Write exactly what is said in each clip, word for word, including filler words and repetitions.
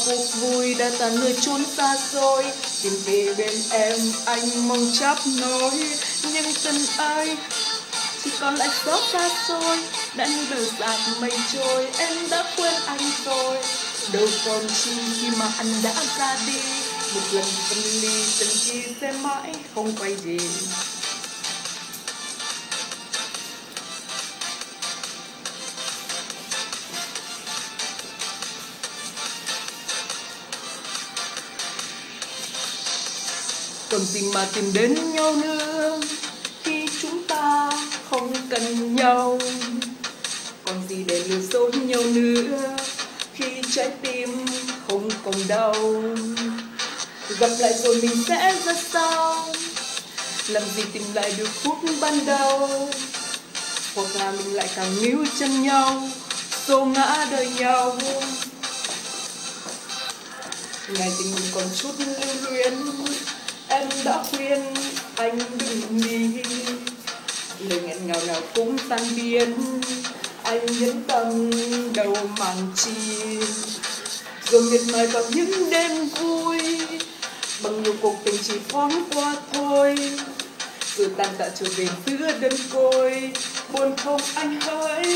cuộc vui đã tan nơi chốn xa xôi, tìm về bên em anh mong chấp nối, nhưng tình ơi chỉ còn lại xót xa xôi, đã như đời dạt mây trôi, em đã quên anh rồi. Đâu còn chi khi mà anh đã ra đi, một lần phân ly tình kia sẽ mãi không quay về. Còn gì mà tìm đến nhau nữa khi chúng ta không cần nhau, còn gì để lừa dối nhau nữa khi trái tim không còn đau. Gặp lại rồi mình sẽ ra sao, làm gì tìm lại được phút ban đầu, hoặc là mình lại càng níu chân nhau, xô ngã đời nhau. Ngày tình mình còn chút lưu luyến, em đã khuyên anh đừng đi, lời nghẹn ngào nào cũng tan biến, anh nhẫn tâm đầu màn chi, rồi miệt mài vào những đêm vui, bằng nhiều cuộc tình chỉ thoáng qua thôi, rồi tan tạ trở về giữa đơn côi, buồn không anh hỡi.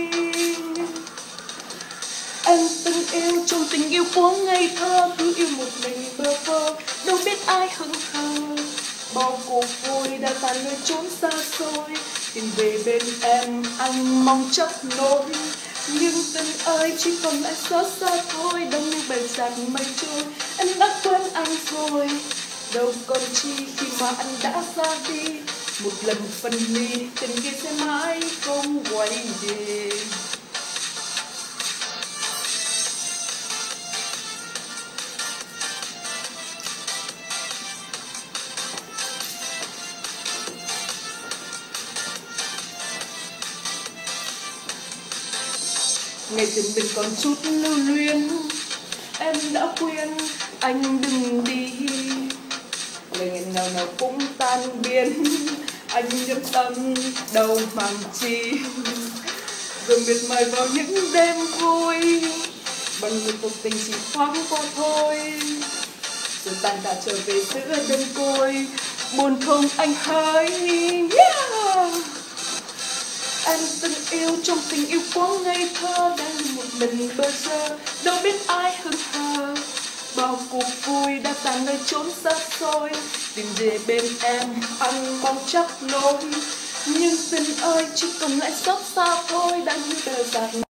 Em từng yêu trong tình yêu quá ngây thơ, cứ yêu một mình bơ vơ, đâu biết ai hững hờ. Bao cuộc vui đã tan nơi chốn xa xôi, tìm về bên em anh mong chấp nối, nhưng tình ơi chỉ còn lại xót xa thôi, đâu như bầy giặc mây trôi, em đã quên anh rồi. Đâu còn chi khi mà anh đã ra đi, một lần phân ly tình kia sẽ mãi không quay về. Ngày tình mình còn chút lưu luyến, em đã khuyên anh đừng đi, lời nghẹn ngào nào cũng tan biến, anh nhẫn tâm đầu màn chi, rồi miệt mài vào những đêm vui, bằng một cuộc tình chỉ thoáng qua thôi, rồi tan tạ trở về giữa đơn côi, buồn không anh hỡi. Yeah! Em từng yêu trong tình yêu quá ngây thơ, đang một mình bơ vơ, đâu biết ai hững hờ. Bao cuộc vui đã tan nơi chốn xa xôi, tìm về bên em anh mong chấp nối, nhưng tình ơi chỉ còn lại xót xa thôi, đã như đời dạt.